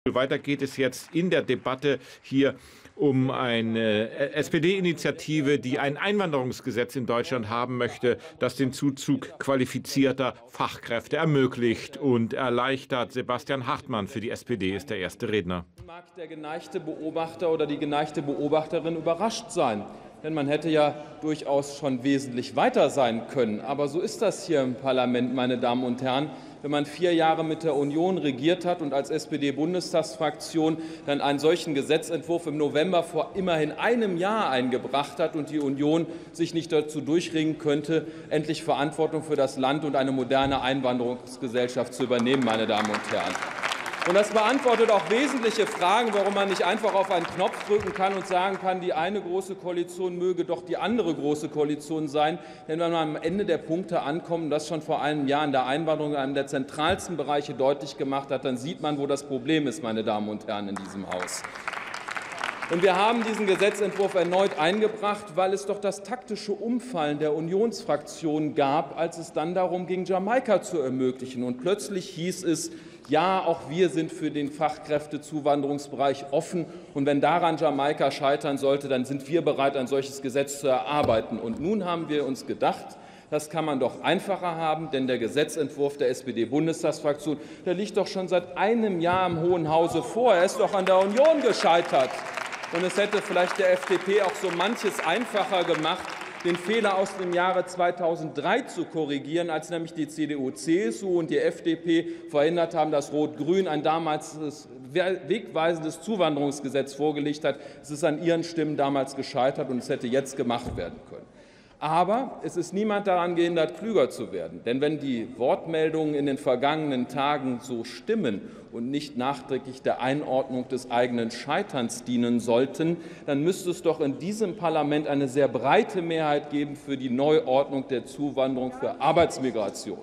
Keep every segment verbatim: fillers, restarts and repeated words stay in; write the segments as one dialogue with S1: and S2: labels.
S1: Weiter geht es jetzt in der Debatte hier um eine S P D-Initiative, die ein Einwanderungsgesetz in Deutschland haben möchte, das den Zuzug qualifizierter Fachkräfte ermöglicht und erleichtert. Sebastian Hartmann für die S P D ist der erste Redner.
S2: Mag der geneigte Beobachter oder die geneigte Beobachterin überrascht sein. Denn man hätte ja durchaus schon wesentlich weiter sein können. Aber so ist das hier im Parlament, meine Damen und Herren. Wenn man vier Jahre mit der Union regiert hat und als S P D-Bundestagsfraktion dann einen solchen Gesetzentwurf im November vor immerhin einem Jahr eingebracht hat und die Union sich nicht dazu durchringen könnte, endlich Verantwortung für das Land und eine moderne Einwanderungsgesellschaft zu übernehmen, meine Damen und Herren. Und das beantwortet auch wesentliche Fragen, warum man nicht einfach auf einen Knopf drücken kann und sagen kann, die eine große Koalition möge doch die andere große Koalition sein. Denn wenn man am Ende der Punkte ankommt und das schon vor einem Jahr in der Einwanderung in einem der zentralsten Bereiche deutlich gemacht hat, dann sieht man, wo das Problem ist, meine Damen und Herren, in diesem Haus. Und wir haben diesen Gesetzentwurf erneut eingebracht, weil es doch das taktische Umfallen der Unionsfraktion gab, als es dann darum ging, Jamaika zu ermöglichen. Und plötzlich hieß es, ja, auch wir sind für den Fachkräftezuwanderungsbereich offen. Und wenn daran Jamaika scheitern sollte, dann sind wir bereit, ein solches Gesetz zu erarbeiten. Und nun haben wir uns gedacht, das kann man doch einfacher haben, denn der Gesetzentwurf der S P D-Bundestagsfraktion, der liegt doch schon seit einem Jahr im Hohen Hause vor. Er ist doch an der Union gescheitert. Und es hätte vielleicht der F D P auch so manches einfacher gemacht, den Fehler aus dem Jahre zweitausenddrei zu korrigieren, als nämlich die C D U C S U und die F D P verhindert haben, dass Rot-Grün ein damals wegweisendes Zuwanderungsgesetz vorgelegt hat. Es ist an ihren Stimmen damals gescheitert, und es hätte jetzt gemacht werden können. Aber es ist niemand daran gehindert, klüger zu werden. Denn wenn die Wortmeldungen in den vergangenen Tagen so stimmen und nicht nachträglich der Einordnung des eigenen Scheiterns dienen sollten, dann müsste es doch in diesem Parlament eine sehr breite Mehrheit geben für die Neuordnung der Zuwanderung für Arbeitsmigration.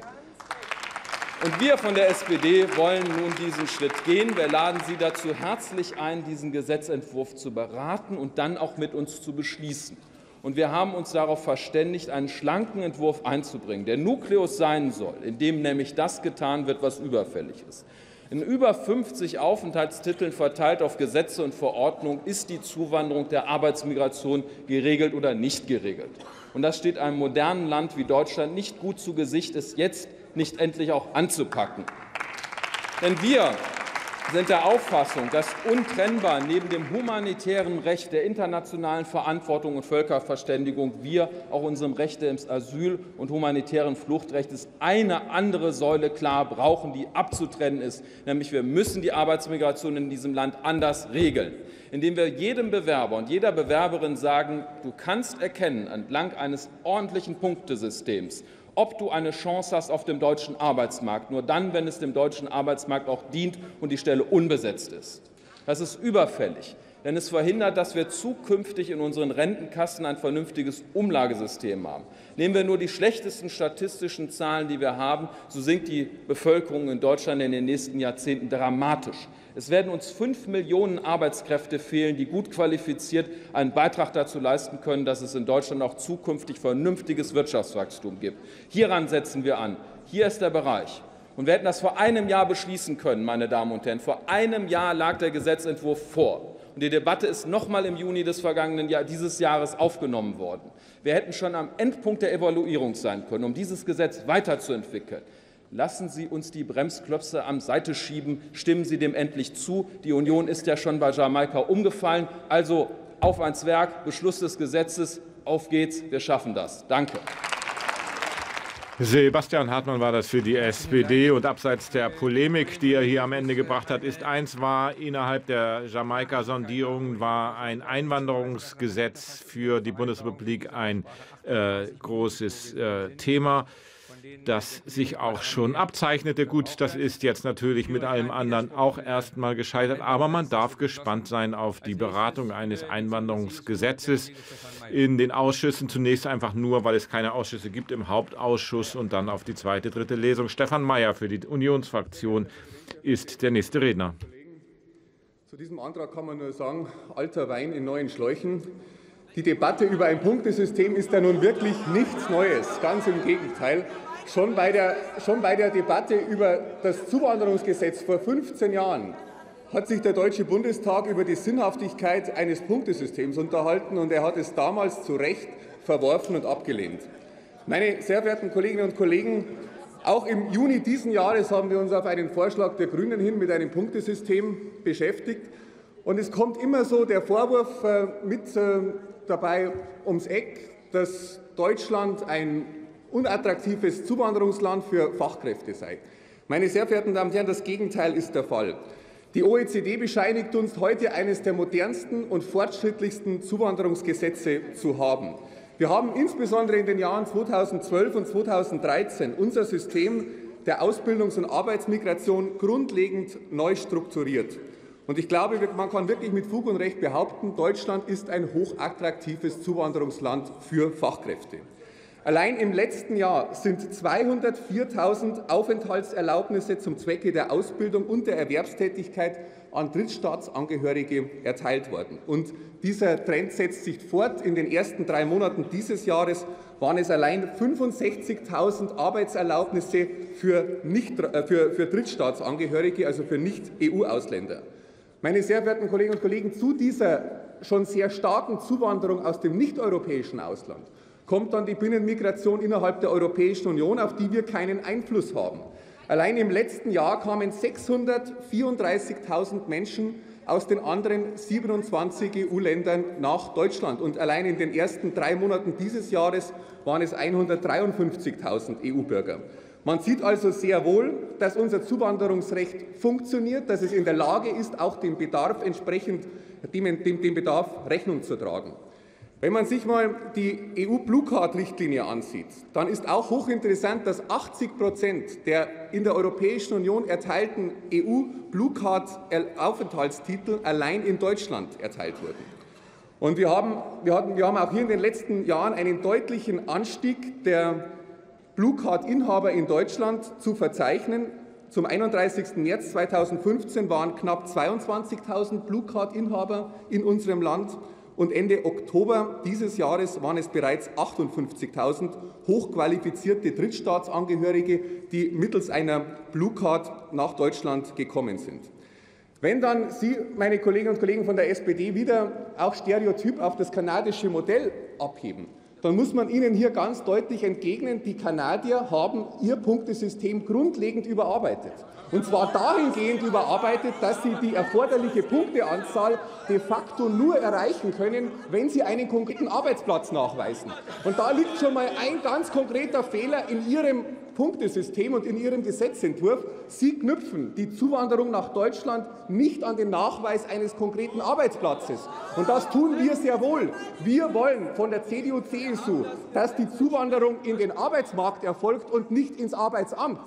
S2: Und wir von der S P D wollen nun diesen Schritt gehen. Wir laden Sie dazu herzlich ein, diesen Gesetzentwurf zu beraten und dann auch mit uns zu beschließen. Und wir haben uns darauf verständigt, einen schlanken Entwurf einzubringen, der Nukleus sein soll, in dem nämlich das getan wird, was überfällig ist. In über fünfzig Aufenthaltstiteln verteilt auf Gesetze und Verordnungen ist die Zuwanderung der Arbeitsmigration geregelt oder nicht geregelt. Und das steht einem modernen Land wie Deutschland nicht gut zu Gesicht, es jetzt nicht endlich auch anzupacken. Denn wir sind der Auffassung, dass untrennbar neben dem humanitären Recht der internationalen Verantwortung und Völkerverständigung wir auch unserem Recht des Asyl- und humanitären Fluchtrechtes eine andere Säule klar brauchen, die abzutrennen ist. Nämlich wir müssen die Arbeitsmigration in diesem Land anders regeln, indem wir jedem Bewerber und jeder Bewerberin sagen, du kannst erkennen entlang eines ordentlichen Punktesystems, ob du eine Chance hast auf dem deutschen Arbeitsmarkt. Nur dann, wenn es dem deutschen Arbeitsmarkt auch dient und die Stelle unbesetzt ist. Das ist überfällig, denn es verhindert, dass wir zukünftig in unseren Rentenkassen ein vernünftiges Umlagesystem haben. Nehmen wir nur die schlechtesten statistischen Zahlen, die wir haben, so sinkt die Bevölkerung in Deutschland in den nächsten Jahrzehnten dramatisch. Es werden uns fünf Millionen Arbeitskräfte fehlen, die gut qualifiziert einen Beitrag dazu leisten können, dass es in Deutschland auch zukünftig vernünftiges Wirtschaftswachstum gibt. Hieran setzen wir an. Hier ist der Bereich. Und wir hätten das vor einem Jahr beschließen können, meine Damen und Herren. Vor einem Jahr lag der Gesetzentwurf vor. Und die Debatte ist noch mal im Juni des vergangenen Jahr, dieses Jahres aufgenommen worden. Wir hätten schon am Endpunkt der Evaluierung sein können, um dieses Gesetz weiterzuentwickeln. Lassen Sie uns die Bremsklötze am Seite schieben. Stimmen Sie dem endlich zu. Die Union ist ja schon bei Jamaika umgefallen. Also auf ans Werk, Beschluss des Gesetzes. Auf geht's, wir schaffen das. Danke.
S1: Sebastian Hartmann war das für die S P D. Und abseits der Polemik, die er hier am Ende gebracht hat, ist eins wahr: Innerhalb der Jamaika-Sondierung war ein Einwanderungsgesetz für die Bundesrepublik ein äh, großes äh, Thema, das sich auch schon abzeichnete. Gut, das ist jetzt natürlich mit allem anderen auch erst mal gescheitert, aber man darf gespannt sein auf die Beratung eines Einwanderungsgesetzes in den Ausschüssen. Zunächst einfach nur, weil es keine Ausschüsse gibt im Hauptausschuss, und dann auf die zweite, dritte Lesung. Stefan Mayer für die Unionsfraktion ist der nächste Redner.
S3: Zu diesem Antrag kann man nur sagen, alter Wein in neuen Schläuchen. Die Debatte über ein Punktesystem ist ja nun wirklich nichts Neues, ganz im Gegenteil. Schon bei der, schon bei der Debatte über das Zuwanderungsgesetz vor fünfzehn Jahren hat sich der Deutsche Bundestag über die Sinnhaftigkeit eines Punktesystems unterhalten, und er hat es damals zu Recht verworfen und abgelehnt. Meine sehr verehrten Kolleginnen und Kollegen, auch im Juni diesen Jahres haben wir uns auf einen Vorschlag der Grünen hin mit einem Punktesystem beschäftigt. Und es kommt immer so der Vorwurf äh, mit äh, dabei ums Eck, dass Deutschland ein unattraktives Zuwanderungsland für Fachkräfte sei. Meine sehr verehrten Damen und Herren, das Gegenteil ist der Fall. Die O E C D bescheinigt uns heute, eines der modernsten und fortschrittlichsten Zuwanderungsgesetze zu haben. Wir haben insbesondere in den Jahren zweitausendzwölf und zweitausenddreizehn unser System der Ausbildungs- und Arbeitsmigration grundlegend neu strukturiert. Und ich glaube, man kann wirklich mit Fug und Recht behaupten, Deutschland ist ein hochattraktives Zuwanderungsland für Fachkräfte. Allein im letzten Jahr sind zweihundertviertausend Aufenthaltserlaubnisse zum Zwecke der Ausbildung und der Erwerbstätigkeit an Drittstaatsangehörige erteilt worden. Und dieser Trend setzt sich fort. In den ersten drei Monaten dieses Jahres waren es allein fünfundsechzigtausend Arbeitserlaubnisse für, nicht, äh, für, für Drittstaatsangehörige, also für Nicht-E U-Ausländer. Meine sehr verehrten Kolleginnen und Kollegen, zu dieser schon sehr starken Zuwanderung aus dem nicht-europäischen Ausland kommt dann die Binnenmigration innerhalb der Europäischen Union, auf die wir keinen Einfluss haben. Allein im letzten Jahr kamen sechshundertvierunddreißigtausend Menschen aus den anderen siebenundzwanzig E U-Ländern nach Deutschland. Und allein in den ersten drei Monaten dieses Jahres waren es hundertdreiundfünfzigtausend E U-Bürger. Man sieht also sehr wohl, dass unser Zuwanderungsrecht funktioniert, dass es in der Lage ist, auch dem Bedarf entsprechend dem, dem, dem Bedarf Rechnung zu tragen. Wenn man sich mal die E U-Blue Card-Richtlinie ansieht, dann ist auch hochinteressant, dass achtzig Prozent der in der Europäischen Union erteilten E U-Blue Card-Aufenthaltstitel allein in Deutschland erteilt wurden. Und wir haben, wir, hatten, wir haben auch hier in den letzten Jahren einen deutlichen Anstieg der Blue Card-Inhaber in Deutschland zu verzeichnen. Zum einunddreißigsten März zweitausendfünfzehn waren knapp zweiundzwanzigtausend Blue Card-Inhaber in unserem Land. Und Ende Oktober dieses Jahres waren es bereits achtundfünfzigtausend hochqualifizierte Drittstaatsangehörige, die mittels einer Blue Card nach Deutschland gekommen sind. Wenn dann Sie, meine Kolleginnen und Kollegen von der S P D, wieder auch stereotyp auf das kanadische Modell abheben, dann muss man Ihnen hier ganz deutlich entgegnen, die Kanadier haben ihr Punktesystem grundlegend überarbeitet. Und zwar dahingehend überarbeitet, dass sie die erforderliche Punkteanzahl de facto nur erreichen können, wenn sie einen konkreten Arbeitsplatz nachweisen. Und da liegt schon mal ein ganz konkreter Fehler in Ihrem Punktesystem und in Ihrem Gesetzentwurf. Sie knüpfen die Zuwanderung nach Deutschland nicht an den Nachweis eines konkreten Arbeitsplatzes. Und das tun wir sehr wohl. Wir wollen von der C D U C S U, dass die Zuwanderung in den Arbeitsmarkt erfolgt und nicht ins Arbeitsamt.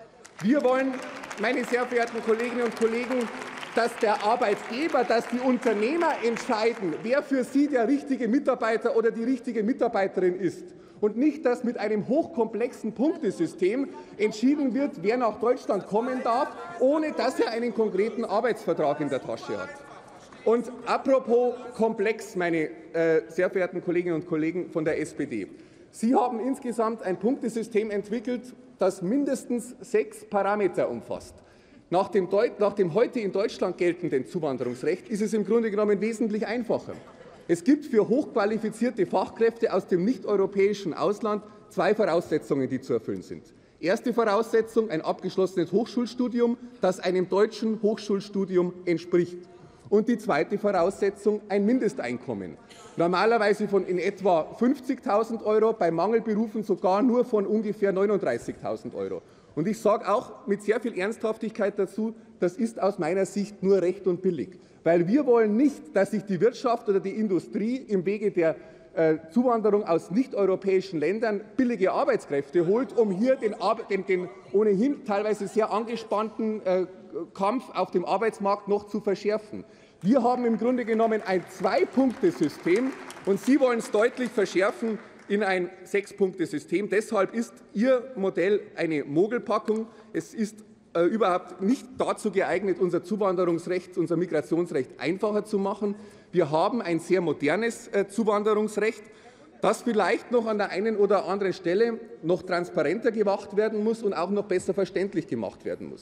S3: Wir wollen, meine sehr verehrten Kolleginnen und Kollegen, dass der Arbeitgeber, dass die Unternehmer entscheiden, wer für sie der richtige Mitarbeiter oder die richtige Mitarbeiterin ist. Und nicht, dass mit einem hochkomplexen Punktesystem entschieden wird, wer nach Deutschland kommen darf, ohne dass er einen konkreten Arbeitsvertrag in der Tasche hat. Und apropos komplex, meine äh, sehr verehrten Kolleginnen und Kollegen von der S P D. Sie haben insgesamt ein Punktesystem entwickelt, das mindestens sechs Parameter umfasst. Nach dem, nach dem heute in Deutschland geltenden Zuwanderungsrecht ist es im Grunde genommen wesentlich einfacher. Es gibt für hochqualifizierte Fachkräfte aus dem nicht-europäischen Ausland zwei Voraussetzungen, die zu erfüllen sind. Erste Voraussetzung, ein abgeschlossenes Hochschulstudium, das einem deutschen Hochschulstudium entspricht. Und die zweite Voraussetzung, ein Mindesteinkommen. Normalerweise von in etwa fünfzigtausend Euro, bei Mangelberufen sogar nur von ungefähr neununddreißigtausend Euro. Und ich sage auch mit sehr viel Ernsthaftigkeit dazu, das ist aus meiner Sicht nur recht und billig. Weil wir wollen nicht, dass sich die Wirtschaft oder die Industrie im Wege der äh, Zuwanderung aus nicht-europäischen Ländern billige Arbeitskräfte holt, um hier den, den, den ohnehin teilweise sehr angespannten äh, Kampf auf dem Arbeitsmarkt noch zu verschärfen. Wir haben im Grunde genommen ein Zwei-Punkte-System und Sie wollen es deutlich verschärfen in ein Sechs-Punkte-System. Deshalb ist Ihr Modell eine Mogelpackung. Es ist äh, überhaupt nicht dazu geeignet, unser Zuwanderungsrecht, unser Migrationsrecht einfacher zu machen. Wir haben ein sehr modernes äh, Zuwanderungsrecht, das vielleicht noch an der einen oder anderen Stelle noch transparenter gemacht werden muss und auch noch besser verständlich gemacht werden muss.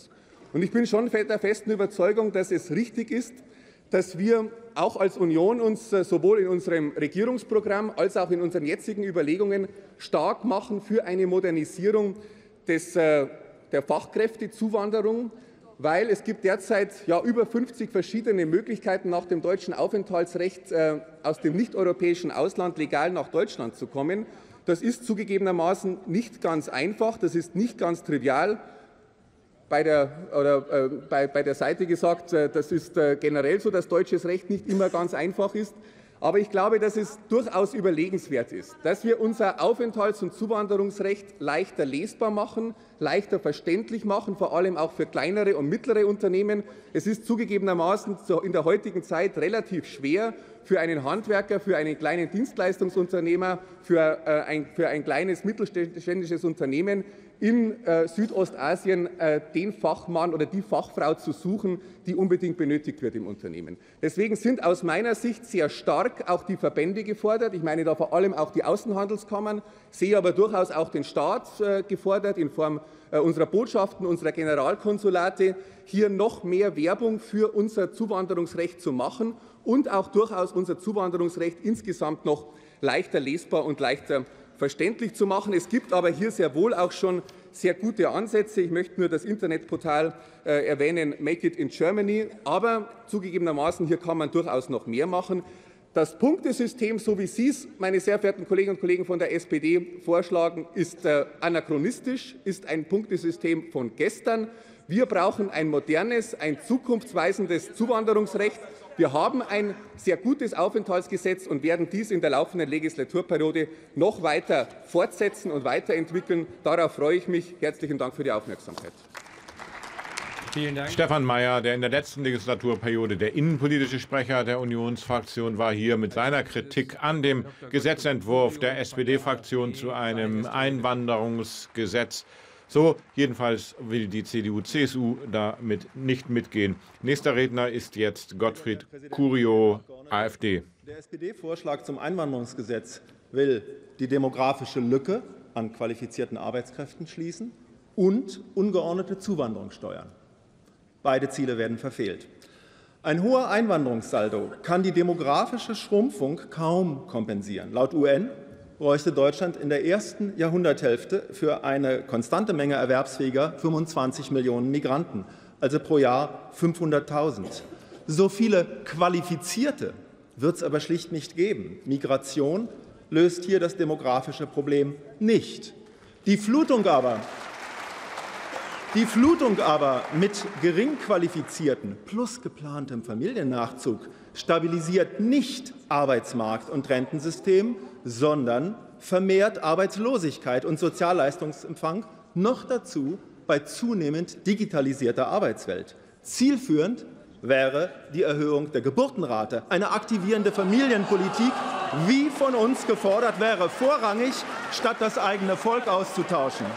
S3: Und ich bin schon der festen Überzeugung, dass es richtig ist, dass wir auch als Union uns sowohl in unserem Regierungsprogramm als auch in unseren jetzigen Überlegungen stark machen für eine Modernisierung des, der Fachkräftezuwanderung, weil es gibt derzeit ja über fünfzig verschiedene Möglichkeiten, nach dem deutschen Aufenthaltsrecht äh, aus dem nicht-europäischen Ausland legal nach Deutschland zu kommen. Das ist zugegebenermaßen nicht ganz einfach, das ist nicht ganz trivial. Bei der, oder, äh, bei, bei der Seite gesagt, äh, das ist äh, generell so, dass deutsches Recht nicht immer ganz einfach ist. Aber ich glaube, dass es durchaus überlegenswert ist, dass wir unser Aufenthalts- und Zuwanderungsrecht leichter lesbar machen, leichter verständlich machen, vor allem auch für kleinere und mittlere Unternehmen. Es ist zugegebenermaßen in der heutigen Zeit relativ schwer für einen Handwerker, für einen kleinen Dienstleistungsunternehmer, für ein, für ein kleines mittelständisches Unternehmen in äh, Südostasien äh, den Fachmann oder die Fachfrau zu suchen, die unbedingt benötigt wird im Unternehmen. Deswegen sind aus meiner Sicht sehr stark auch die Verbände gefordert. Ich meine da vor allem auch die Außenhandelskammern, sehe aber durchaus auch den Staat äh, gefordert in Form äh, unserer Botschaften, unserer Generalkonsulate, hier noch mehr Werbung für unser Zuwanderungsrecht zu machen und auch durchaus unser Zuwanderungsrecht insgesamt noch leichter lesbar und leichter verständlich zu machen. Es gibt aber hier sehr wohl auch schon sehr gute Ansätze. Ich möchte nur das Internetportal äh, erwähnen, Make It in Germany. Aber zugegebenermaßen, hier kann man durchaus noch mehr machen. Das Punktesystem, so wie Sie es, meine sehr verehrten Kolleginnen und Kollegen von der S P D, vorschlagen, ist äh, anachronistisch, ist ein Punktesystem von gestern. Wir brauchen ein modernes, ein zukunftsweisendes Zuwanderungsrecht. Wir haben ein sehr gutes Aufenthaltsgesetz und werden dies in der laufenden Legislaturperiode noch weiter fortsetzen und weiterentwickeln. Darauf freue ich mich. Herzlichen Dank für die Aufmerksamkeit.
S1: Vielen Dank. Stefan Mayer, der in der letzten Legislaturperiode der innenpolitische Sprecher der Unionsfraktion war, hier mit seiner Kritik an dem Gesetzentwurf der S P D-Fraktion zu einem Einwanderungsgesetz. So, jedenfalls will die C D U C S U damit nicht mitgehen. Nächster Redner ist jetzt Gottfried Curio, AfD.
S4: Der S P D-Vorschlag zum Einwanderungsgesetz will die demografische Lücke an qualifizierten Arbeitskräften schließen und ungeordnete Zuwanderung steuern. Beide Ziele werden verfehlt. Ein hoher Einwanderungssaldo kann die demografische Schrumpfung kaum kompensieren. Laut U N bräuchte Deutschland in der ersten Jahrhunderthälfte für eine konstante Menge erwerbsfähiger fünfundzwanzig Millionen Migranten, also pro Jahr fünfhunderttausend. So viele Qualifizierte wird es aber schlicht nicht geben. Migration löst hier das demografische Problem nicht. Die Flutung aber, die Flutung aber mit gering Qualifizierten plus geplantem Familiennachzug stabilisiert nicht Arbeitsmarkt und Rentensystem, sondern vermehrt Arbeitslosigkeit und Sozialleistungsempfang, noch dazu bei zunehmend digitalisierter Arbeitswelt. Zielführend wäre die Erhöhung der Geburtenrate. Eine aktivierende Familienpolitik, wie von uns gefordert, wäre vorrangig, statt das eigene Volk auszutauschen.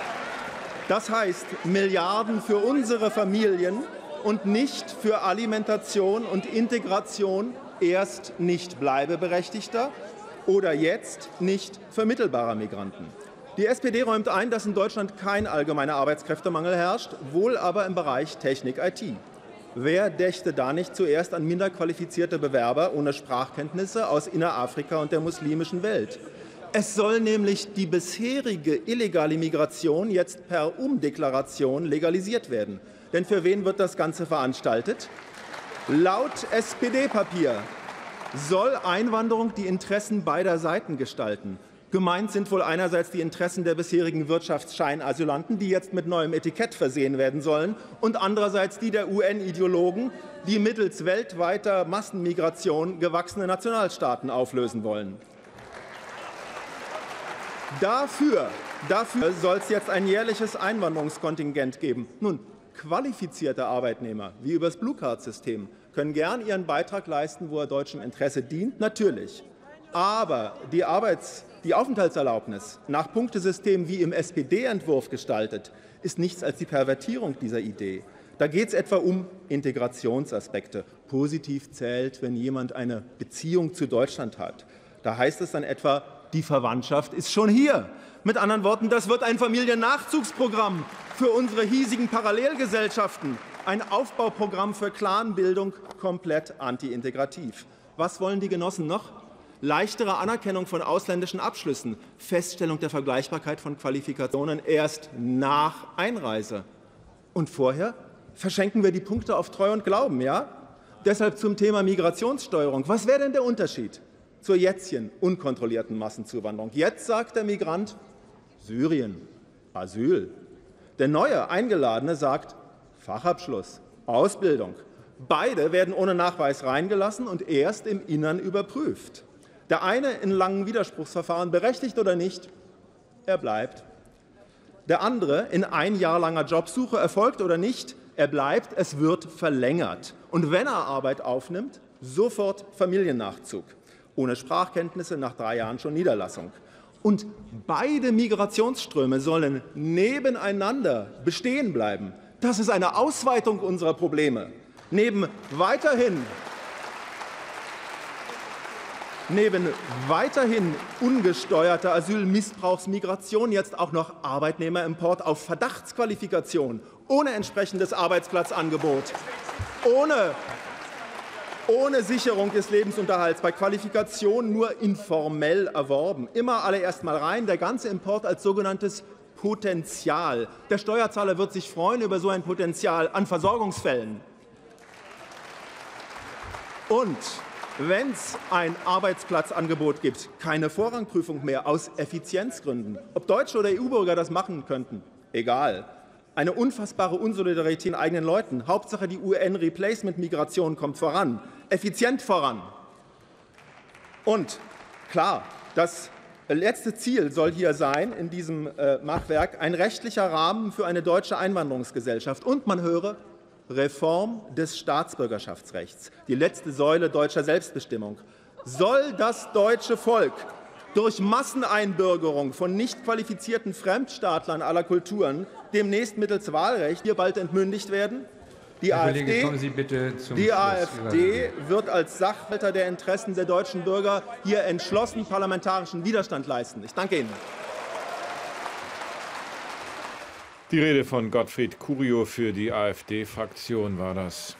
S4: Das heißt, Milliarden für unsere Familien und nicht für Alimentation und Integration erst nicht bleibeberechtigter oder jetzt nicht vermittelbarer Migranten. Die S P D räumt ein, dass in Deutschland kein allgemeiner Arbeitskräftemangel herrscht, wohl aber im Bereich Technik I T. Wer dächte da nicht zuerst an minder qualifizierte Bewerber ohne Sprachkenntnisse aus Innerafrika und der muslimischen Welt? Es soll nämlich die bisherige illegale Migration jetzt per Umdeklaration legalisiert werden. Denn für wen wird das Ganze veranstaltet? Laut S P D-Papier soll Einwanderung die Interessen beider Seiten gestalten. Gemeint sind wohl einerseits die Interessen der bisherigen Wirtschaftsscheinasylanten, die jetzt mit neuem Etikett versehen werden sollen, und andererseits die der U N-Ideologen, die mittels weltweiter Massenmigration gewachsene Nationalstaaten auflösen wollen. Dafür, dafür soll es jetzt ein jährliches Einwanderungskontingent geben. Nun, qualifizierte Arbeitnehmer, wie über das Blue-Card-System, können gern ihren Beitrag leisten, wo er deutschem Interesse dient, natürlich. Aber die, Arbeits-, die Aufenthaltserlaubnis nach Punktesystem wie im S P D-Entwurf gestaltet, ist nichts als die Pervertierung dieser Idee. Da geht es etwa um Integrationsaspekte. Positiv zählt, wenn jemand eine Beziehung zu Deutschland hat. Da heißt es dann etwa, die Verwandtschaft ist schon hier. Mit anderen Worten, das wird ein Familiennachzugsprogramm für unsere hiesigen Parallelgesellschaften, ein Aufbauprogramm für Clanbildung, komplett antiintegrativ. Was wollen die Genossen noch? Leichtere Anerkennung von ausländischen Abschlüssen, Feststellung der Vergleichbarkeit von Qualifikationen erst nach Einreise. Und vorher verschenken wir die Punkte auf Treu und Glauben, ja? Deshalb zum Thema Migrationssteuerung. Was wäre denn der Unterschied zur jetzigen unkontrollierten Massenzuwanderung? Jetzt sagt der Migrant Syrien, Asyl. Der neue Eingeladene sagt Fachabschluss, Ausbildung. Beide werden ohne Nachweis reingelassen und erst im Innern überprüft. Der eine in langen Widerspruchsverfahren, berechtigt oder nicht, er bleibt. Der andere in ein Jahr langer Jobsuche, erfolgt oder nicht, er bleibt, es wird verlängert. Und wenn er Arbeit aufnimmt, sofort Familiennachzug. Ohne Sprachkenntnisse, nach drei Jahren schon Niederlassung. Und beide Migrationsströme sollen nebeneinander bestehen bleiben. Das ist eine Ausweitung unserer Probleme. Neben weiterhin Neben weiterhin ungesteuerter Asylmissbrauchsmigration jetzt auch noch Arbeitnehmerimport auf Verdachtsqualifikation, ohne entsprechendes Arbeitsplatzangebot, ohne, ohne Sicherung des Lebensunterhalts, bei Qualifikation nur informell erworben. Immer alle erst mal rein, der ganze Import als sogenanntes Potenzial. Der Steuerzahler wird sich freuen über so ein Potenzial an Versorgungsfällen. Und wenn es ein Arbeitsplatzangebot gibt, keine Vorrangprüfung mehr aus Effizienzgründen. Ob Deutsche oder E U-Bürger das machen könnten, egal. Eine unfassbare Unsolidarität in eigenen Leuten. Hauptsache die U N-Replacement-Migration kommt voran, effizient voran. Und klar, das letzte Ziel soll hier sein, in diesem äh, Machwerk, ein rechtlicher Rahmen für eine deutsche Einwanderungsgesellschaft. Und man höre, Reform des Staatsbürgerschaftsrechts, die letzte Säule deutscher Selbstbestimmung. Soll das deutsche Volk durch Masseneinbürgerung von nicht qualifizierten Fremdstaatlern aller Kulturen demnächst mittels Wahlrecht hier bald entmündigt werden? Die
S5: Herr
S4: AfD,
S5: Kollege, kommen Sie bitte zum
S4: die
S5: Schluss.
S4: AfD wird als Sachhalter der Interessen der deutschen Bürger hier entschlossen parlamentarischen Widerstand leisten. Ich danke Ihnen.
S1: Die Rede von Gottfried Curio für die AfD-Fraktion war das.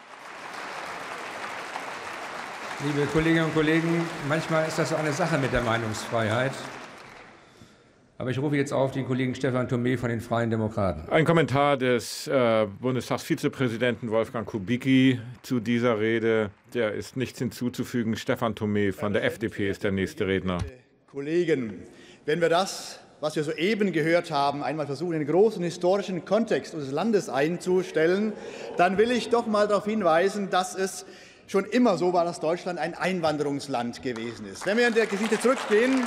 S5: Liebe Kolleginnen und Kollegen, manchmal ist das so eine Sache mit der Meinungsfreiheit. Aber ich rufe jetzt auf den Kollegen Stefan Thomé von den Freien Demokraten.
S1: Ein Kommentar des äh, Bundestagsvizepräsidenten Wolfgang Kubicki zu dieser Rede. Der ist nichts hinzuzufügen. Stefan Thomé von der F D P ist der nächste Redner.
S6: Kollegen, wenn wir das, was wir soeben gehört haben, einmal versuchen, in den großen historischen Kontext unseres Landes einzustellen, dann will ich doch mal darauf hinweisen, dass es schon immer so war, dass Deutschland ein Einwanderungsland gewesen ist. Wenn wir in der Geschichte zurückgehen,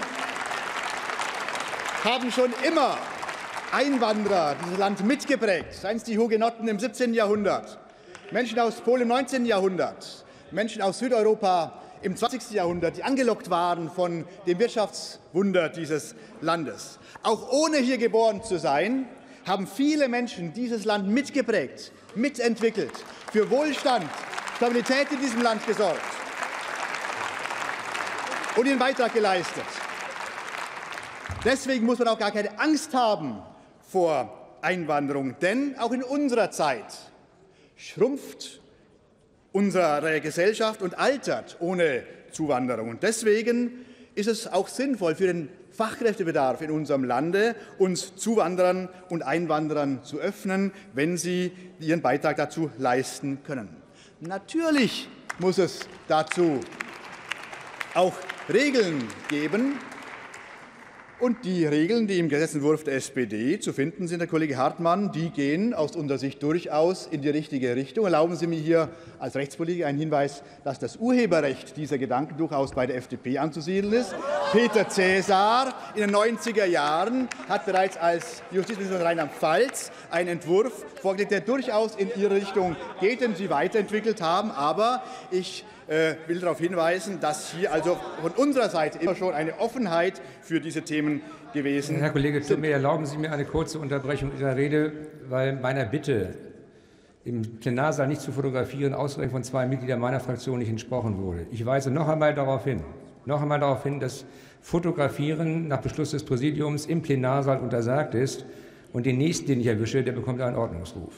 S6: haben schon immer Einwanderer dieses Land mitgeprägt, seien es die Hugenotten im siebzehnten Jahrhundert, Menschen aus Polen im neunzehnten Jahrhundert, Menschen aus Südeuropa im zwanzigsten Jahrhundert, die angelockt waren von dem Wirtschaftswunder dieses Landes. Auch ohne hier geboren zu sein, haben viele Menschen dieses Land mitgeprägt, mitentwickelt, für Wohlstand, Stabilität in diesem Land gesorgt und ihren Beitrag geleistet. Deswegen muss man auch gar keine Angst haben vor Einwanderung, denn auch in unserer Zeit schrumpft unsere Gesellschaft und altert ohne Zuwanderung. Und deswegen ist es auch sinnvoll für den Fachkräftebedarf in unserem Lande, uns Zuwanderern und Einwanderern zu öffnen, wenn sie ihren Beitrag dazu leisten können. Natürlich muss es dazu auch Regeln geben. Und die Regeln, die im Gesetzentwurf der S P D zu finden sind, Herr Kollege Hartmann, die gehen aus unserer Sicht durchaus in die richtige Richtung. Erlauben Sie mir hier als Rechtspolitiker einen Hinweis, dass das Urheberrecht dieser Gedanken durchaus bei der F D P anzusiedeln ist. Peter Cäsar in den neunziger Jahren hat bereits als Justizminister von Rheinland-Pfalz einen Entwurf vorgelegt, der durchaus in Ihre Richtung geht, den Sie weiterentwickelt haben. Aber ich Ich will darauf hinweisen, dass hier also von unserer Seite immer schon eine Offenheit für diese Themen gewesen ist.
S5: Herr Kollege Thomé, erlauben Sie mir eine kurze Unterbrechung Ihrer Rede, weil meiner Bitte, im Plenarsaal nicht zu fotografieren, ausgerechnet von zwei Mitgliedern meiner Fraktion nicht entsprochen wurde. Ich weise noch einmal darauf hin, noch einmal darauf hin, dass Fotografieren nach Beschluss des Präsidiums im Plenarsaal untersagt ist. Und den nächsten, den ich erwische, der bekommt einen Ordnungsruf.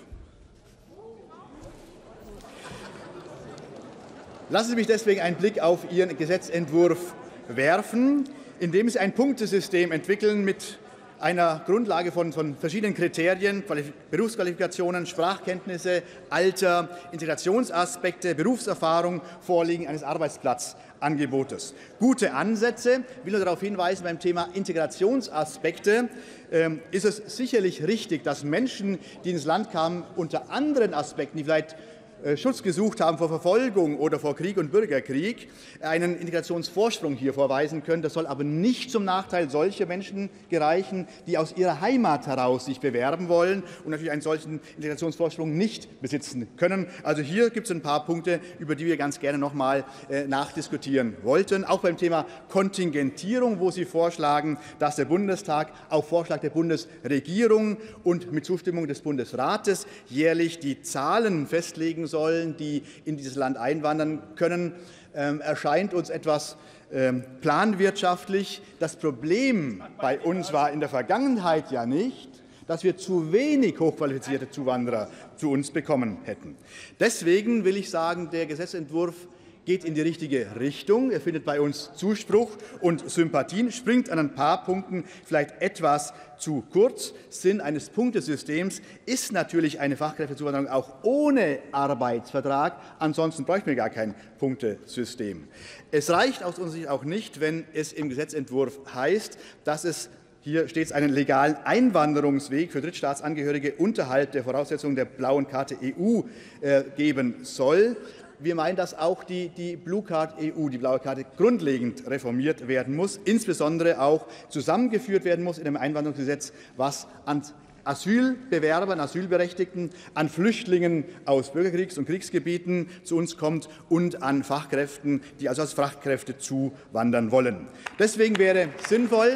S6: Lassen Sie mich deswegen einen Blick auf Ihren Gesetzentwurf werfen, indem Sie ein Punktesystem entwickeln mit einer Grundlage von, von verschiedenen Kriterien, Berufsqualifikationen, Sprachkenntnisse, Alter, Integrationsaspekte, Berufserfahrung, Vorliegen eines Arbeitsplatzangebotes. Gute Ansätze. Ich will nur darauf hinweisen, beim Thema Integrationsaspekte äh, ist es sicherlich richtig, dass Menschen, die ins Land kamen, unter anderen Aspekten, die vielleicht Schutz gesucht haben vor Verfolgung oder vor Krieg und Bürgerkrieg, einen Integrationsvorsprung hier vorweisen können. Das soll aber nicht zum Nachteil solcher Menschen gereichen, die aus ihrer Heimat heraus sich bewerben wollen und natürlich einen solchen Integrationsvorsprung nicht besitzen können. Also hier gibt es ein paar Punkte, über die wir ganz gerne noch mal äh, nachdiskutieren wollten. Auch beim Thema Kontingentierung, wo Sie vorschlagen, dass der Bundestag auf Vorschlag der Bundesregierung und mit Zustimmung des Bundesrates jährlich die Zahlen festlegen sollen, die in dieses Land einwandern können, ähm, erscheint uns etwas ähm, planwirtschaftlich. Das Problem bei uns war in der Vergangenheit ja nicht, dass wir zu wenig hochqualifizierte Zuwanderer zu uns bekommen hätten. Deswegen will ich sagen, der Gesetzentwurf geht in die richtige Richtung. Er findet bei uns Zuspruch und Sympathien, springt an ein paar Punkten vielleicht etwas zu kurz. Sinn eines Punktesystems ist natürlich eine Fachkräftezuwanderung auch ohne Arbeitsvertrag. Ansonsten bräuchten wir gar kein Punktesystem. Es reicht aus unserer Sicht auch nicht, wenn es im Gesetzentwurf heißt, dass es hier stets einen legalen Einwanderungsweg für Drittstaatsangehörige unterhalb der Voraussetzungen der blauen Karte E U äh, geben soll. Wir meinen, dass auch die, die Blue Card E U, die blaue Karte, grundlegend reformiert werden muss, insbesondere auch zusammengeführt werden muss in einem Einwanderungsgesetz, was an Asylbewerbern, Asylberechtigten, an Flüchtlingen aus Bürgerkriegs- und Kriegsgebieten zu uns kommt und an Fachkräften, die also als Fachkräfte zuwandern wollen. Deswegen wäre sinnvoll,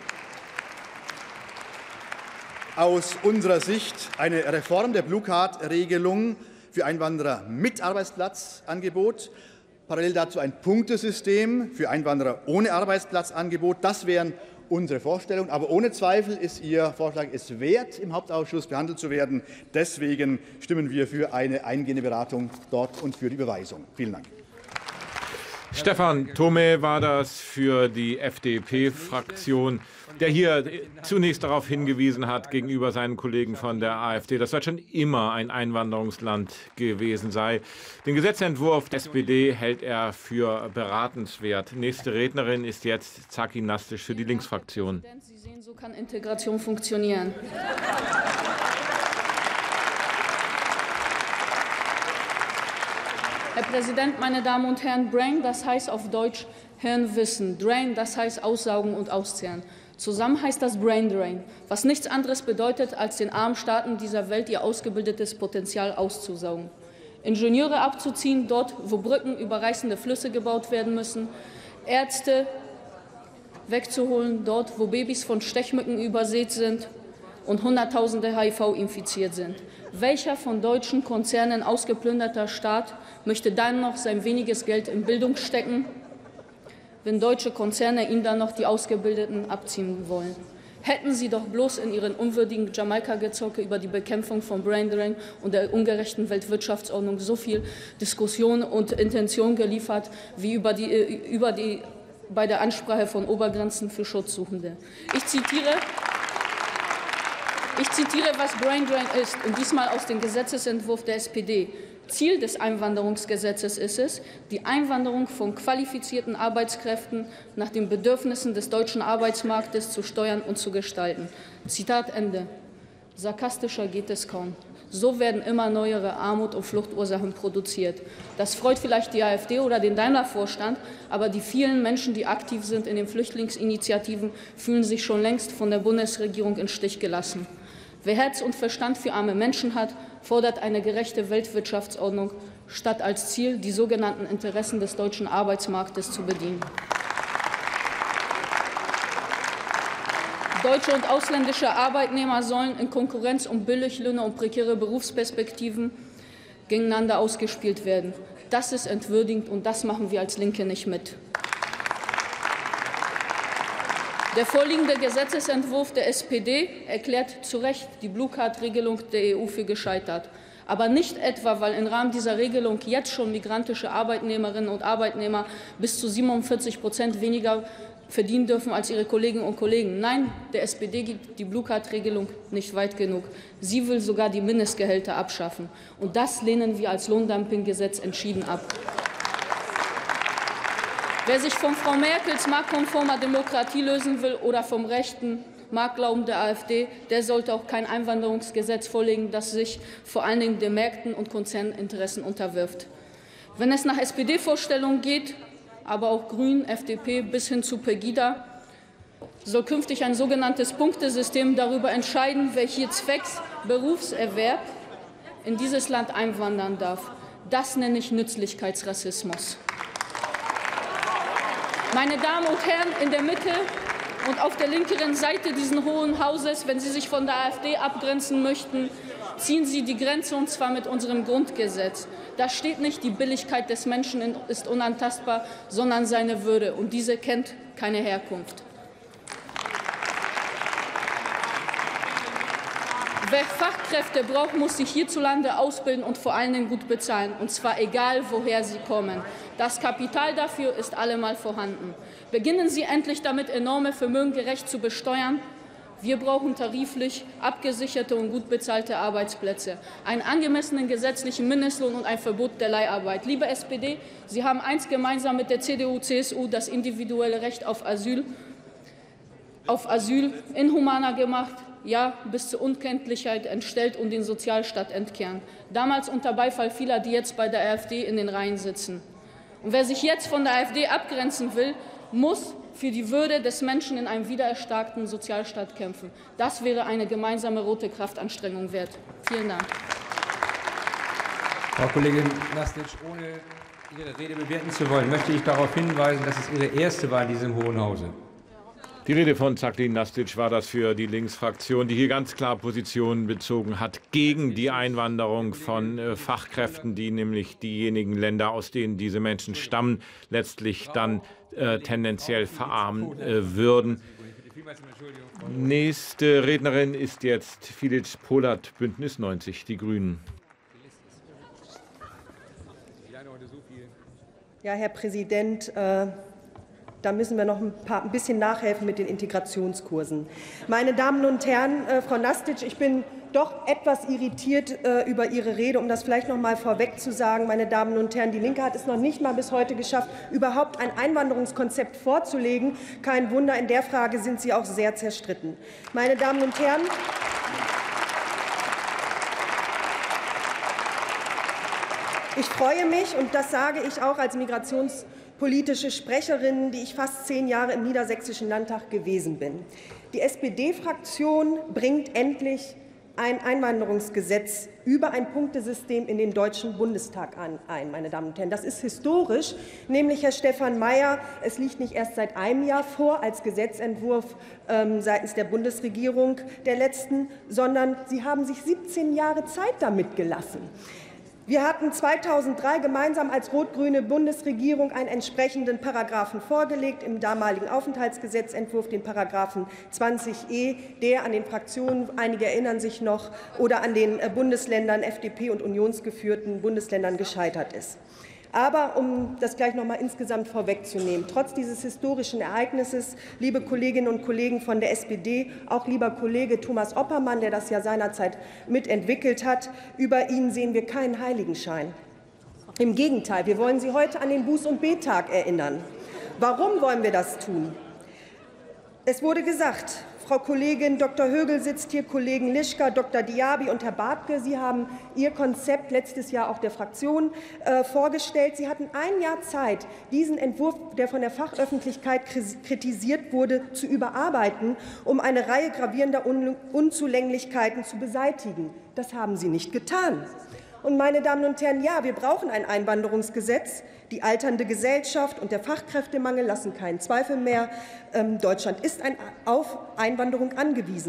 S6: aus unserer Sicht eine Reform der Blue Card-Regelung für Einwanderer mit Arbeitsplatzangebot, parallel dazu ein Punktesystem für Einwanderer ohne Arbeitsplatzangebot. Das wären unsere Vorstellungen. Aber ohne Zweifel ist Ihr Vorschlag es wert, im Hauptausschuss behandelt zu werden. Deswegen stimmen wir für eine eingehende Beratung dort und für die Überweisung. Vielen Dank.
S1: Stefan Thome war das für die F D P-Fraktion, der hier zunächst darauf hingewiesen hat gegenüber seinen Kollegen von der AfD, dass Deutschland immer ein Einwanderungsland gewesen sei. Den Gesetzentwurf der S P D hält er für beratenswert. Nächste Rednerin ist jetzt Zaki Nastisch für die Linksfraktion.
S7: Sie sehen, so kann Integration funktionieren. Herr Präsident, meine Damen und Herren, Brain, das heißt auf Deutsch Hirnwissen. Drain, das heißt aussaugen und auszehren. Zusammen heißt das Brain Drain, was nichts anderes bedeutet, als den armen Staaten dieser Welt ihr ausgebildetes Potenzial auszusaugen. Ingenieure abzuziehen, dort, wo Brücken über reißende Flüsse gebaut werden müssen, Ärzte wegzuholen, dort, wo Babys von Stechmücken übersät sind und Hunderttausende H I V infiziert sind. Welcher von deutschen Konzernen ausgeplünderter Staat möchte dann noch sein weniges Geld in Bildung stecken, wenn deutsche Konzerne ihm dann noch die Ausgebildeten abziehen wollen? Hätten Sie doch bloß in Ihren unwürdigen Jamaika-Gezocke über die Bekämpfung von Braindrain und der ungerechten Weltwirtschaftsordnung so viel Diskussion und Intention geliefert, wie über die, über die, bei der Ansprache von Obergrenzen für Schutzsuchende. Ich zitiere, ich zitiere, was Braindrain ist, und diesmal aus dem Gesetzesentwurf der S P D. Ziel des Einwanderungsgesetzes ist es, die Einwanderung von qualifizierten Arbeitskräften nach den Bedürfnissen des deutschen Arbeitsmarktes zu steuern und zu gestalten. Zitat Ende. Sarkastischer geht es kaum. So werden immer neuere Armut und Fluchtursachen produziert. Das freut vielleicht die AfD oder den Daimler-Vorstand, aber die vielen Menschen, die aktiv sind in den Flüchtlingsinitiativen, fühlen sich schon längst von der Bundesregierung im Stich gelassen. Wer Herz und Verstand für arme Menschen hat, fordert eine gerechte Weltwirtschaftsordnung, statt als Ziel die sogenannten Interessen des deutschen Arbeitsmarktes zu bedienen. Deutsche und ausländische Arbeitnehmer sollen in Konkurrenz um Billiglöhne und prekäre Berufsperspektiven gegeneinander ausgespielt werden. Das ist entwürdigend, und das machen wir als Linke nicht mit. Der vorliegende Gesetzesentwurf der S P D erklärt zu Recht die Blue-Card-Regelung der E U für gescheitert. Aber nicht etwa, weil im Rahmen dieser Regelung jetzt schon migrantische Arbeitnehmerinnen und Arbeitnehmer bis zu siebenundvierzig Prozent weniger verdienen dürfen als ihre Kolleginnen und Kollegen. Nein, der S P D gibt die Blue-Card-Regelung nicht weit genug. Sie will sogar die Mindestgehälter abschaffen. Und das lehnen wir als Lohndumpinggesetz entschieden ab. Wer sich von Frau Merkels marktkonformer Demokratie lösen will oder vom rechten Marktglauben der AfD, der sollte auch kein Einwanderungsgesetz vorlegen, das sich vor allen Dingen den Märkten und Konzerninteressen unterwirft. Wenn es nach S P D-Vorstellungen geht, aber auch Grünen, F D P bis hin zu Pegida, soll künftig ein sogenanntes Punktesystem darüber entscheiden, wer hier zwecks Berufserwerb in dieses Land einwandern darf. Das nenne ich Nützlichkeitsrassismus. Meine Damen und Herren in der Mitte und auf der linkeren Seite dieses Hohen Hauses, wenn Sie sich von der AfD abgrenzen möchten, ziehen Sie die Grenze, und zwar mit unserem Grundgesetz. Da steht nicht, die Billigkeit des Menschen ist unantastbar, sondern seine Würde, und diese kennt keine Herkunft. Wer Fachkräfte braucht, muss sich hierzulande ausbilden und vor allen Dingen gut bezahlen, und zwar egal, woher sie kommen. Das Kapital dafür ist allemal vorhanden. Beginnen Sie endlich damit, enorme Vermögen gerecht zu besteuern. Wir brauchen tariflich abgesicherte und gut bezahlte Arbeitsplätze, einen angemessenen gesetzlichen Mindestlohn und ein Verbot der Leiharbeit. Liebe S P D, Sie haben eins gemeinsam mit der C D U C S U, das individuelle Recht auf Asyl, auf Asyl inhumaner gemacht, ja, bis zur Unkenntlichkeit entstellt und den Sozialstaat entkehren. Damals unter Beifall vieler, die jetzt bei der AfD in den Reihen sitzen. Und wer sich jetzt von der AfD abgrenzen will, muss für die Würde des Menschen in einem wiedererstarkten Sozialstaat kämpfen. Das wäre eine gemeinsame rote Kraftanstrengung wert. Vielen Dank.
S5: Frau Kollegin Nastic, ohne Ihre Rede bewerten zu wollen, möchte ich darauf hinweisen, dass es Ihre erste war in diesem Hohen Hause.
S1: Die Rede von Jacqueline Nastic war das für die Linksfraktion, die hier ganz klar Positionen bezogen hat gegen die Einwanderung von äh, Fachkräften, die nämlich diejenigen Länder, aus denen diese Menschen stammen, letztlich dann äh, tendenziell verarmen äh, würden. Nächste Rednerin ist jetzt Filic Polat, Bündnis neunzig, die Grünen.
S8: Ja, Herr Präsident, äh da müssen wir noch ein, paar, ein bisschen nachhelfen mit den Integrationskursen. Meine Damen und Herren, äh, Frau Nastic, ich bin doch etwas irritiert äh, über Ihre Rede, um das vielleicht noch mal vorweg zu sagen. Meine Damen und Herren, die Linke hat es noch nicht mal bis heute geschafft, überhaupt ein Einwanderungskonzept vorzulegen. Kein Wunder, in der Frage sind Sie auch sehr zerstritten. Meine Damen und Herren, ich freue mich, und das sage ich auch als Migrations- politische Sprecherin, die ich fast zehn Jahre im Niedersächsischen Landtag gewesen bin. Die S P D-Fraktion bringt endlich ein Einwanderungsgesetz über ein Punktesystem in den Deutschen Bundestag ein, meine Damen und Herren. Das ist historisch, nämlich, Herr Stefan Mayer, es liegt nicht erst seit einem Jahr vor als Gesetzentwurf ähm, seitens der Bundesregierung der letzten, sondern Sie haben sich siebzehn Jahre Zeit damit gelassen. Wir hatten zweitausenddrei gemeinsam als rot-grüne Bundesregierung einen entsprechenden Paragraphen vorgelegt, im damaligen Aufenthaltsgesetzentwurf, den Paragraphen zwanzig e, der an den Fraktionen, einige erinnern sich noch, oder an den Bundesländern, F D P- und unionsgeführten Bundesländern gescheitert ist. Aber um das gleich noch mal insgesamt vorwegzunehmen, trotz dieses historischen Ereignisses, liebe Kolleginnen und Kollegen von der S P D, auch lieber Kollege Thomas Oppermann, der das ja seinerzeit mitentwickelt hat, über ihn sehen wir keinen Heiligenschein. Im Gegenteil, wir wollen Sie heute an den Buß- und Bettag erinnern. Warum wollen wir das tun? Es wurde gesagt, Frau Kollegin Doktor Högel sitzt hier, Kollegen Lischka, Doktor Diaby und Herr Bartke. Sie haben Ihr Konzept letztes Jahr auch der Fraktion äh, vorgestellt. Sie hatten ein Jahr Zeit, diesen Entwurf, der von der Fachöffentlichkeit kritisiert wurde, zu überarbeiten, um eine Reihe gravierender Un- Unzulänglichkeiten zu beseitigen. Das haben Sie nicht getan. Und, meine Damen und Herren, ja, wir brauchen ein Einwanderungsgesetz. Die alternde Gesellschaft und der Fachkräftemangel lassen keinen Zweifel mehr. Ähm, Deutschland ist ein, auf Einwanderung angewiesen.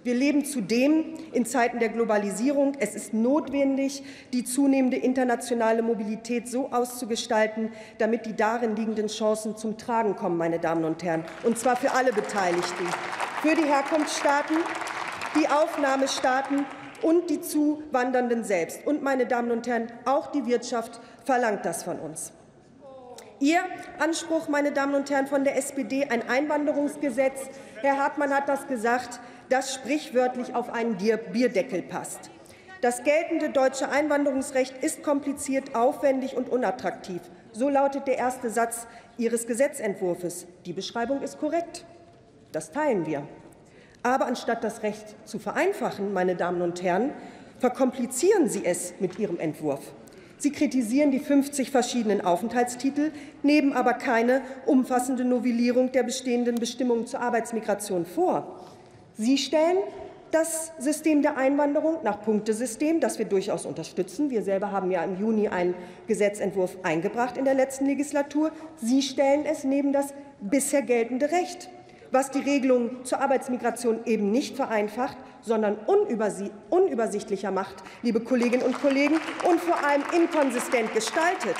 S8: Wir leben zudem in Zeiten der Globalisierung. Es ist notwendig, die zunehmende internationale Mobilität so auszugestalten, damit die darin liegenden Chancen zum Tragen kommen, meine Damen und Herren, und zwar für alle Beteiligten, für die Herkunftsstaaten, die Aufnahmestaaten und die Zuwandernden selbst. Und, meine Damen und Herren, auch die Wirtschaft verlangt das von uns. Ihr Anspruch, meine Damen und Herren von der S P D, ein Einwanderungsgesetz, Herr Hartmann hat das gesagt, das sprichwörtlich auf einen Bierdeckel passt. Das geltende deutsche Einwanderungsrecht ist kompliziert, aufwendig und unattraktiv. So lautet der erste Satz Ihres Gesetzentwurfs. Die Beschreibung ist korrekt. Das teilen wir. Aber anstatt das Recht zu vereinfachen, meine Damen und Herren, verkomplizieren Sie es mit Ihrem Entwurf. Sie kritisieren die fünfzig verschiedenen Aufenthaltstitel, nehmen aber keine umfassende Novellierung der bestehenden Bestimmungen zur Arbeitsmigration vor. Sie stellen das System der Einwanderung nach Punktesystem, das wir durchaus unterstützen. Wir selber haben ja im Juni einen Gesetzentwurf eingebracht in der letzten Legislatur. Sie stellen es neben das bisher geltende Recht, was die Regelung zur Arbeitsmigration eben nicht vereinfacht, sondern unübersichtlicher macht, liebe Kolleginnen und Kollegen, und vor allem inkonsistent gestaltet.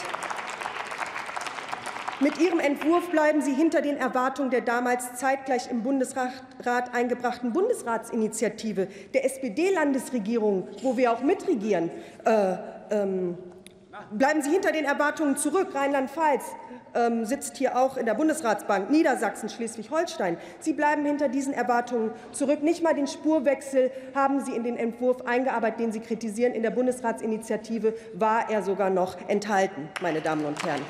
S8: Mit Ihrem Entwurf bleiben Sie hinter den Erwartungen der damals zeitgleich im Bundesrat eingebrachten Bundesratsinitiative der S P D-Landesregierung, wo wir auch mitregieren. Äh, ähm, bleiben Sie hinter den Erwartungen zurück. Rheinland-Pfalz ähm, sitzt hier auch in der Bundesratsbank, Niedersachsen, Schleswig-Holstein. Sie bleiben hinter diesen Erwartungen zurück. Nicht mal den Spurwechsel haben Sie in den Entwurf eingearbeitet, den Sie kritisieren. In der Bundesratsinitiative war er sogar noch enthalten, meine Damen und Herren.